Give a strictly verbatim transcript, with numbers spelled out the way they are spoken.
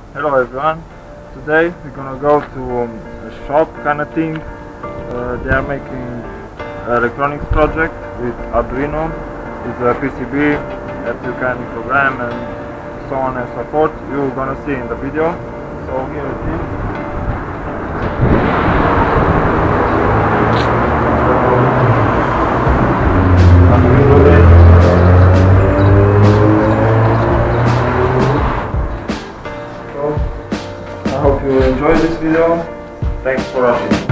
Hello everyone. Today we're gonna go to um, a shop kind of thing. Uh, they are making electronics project with Arduino. It's a P C B that you can program and so on and so forth. You're gonna see in the video. So here it is. I hope you enjoyed this video. Thanks for watching.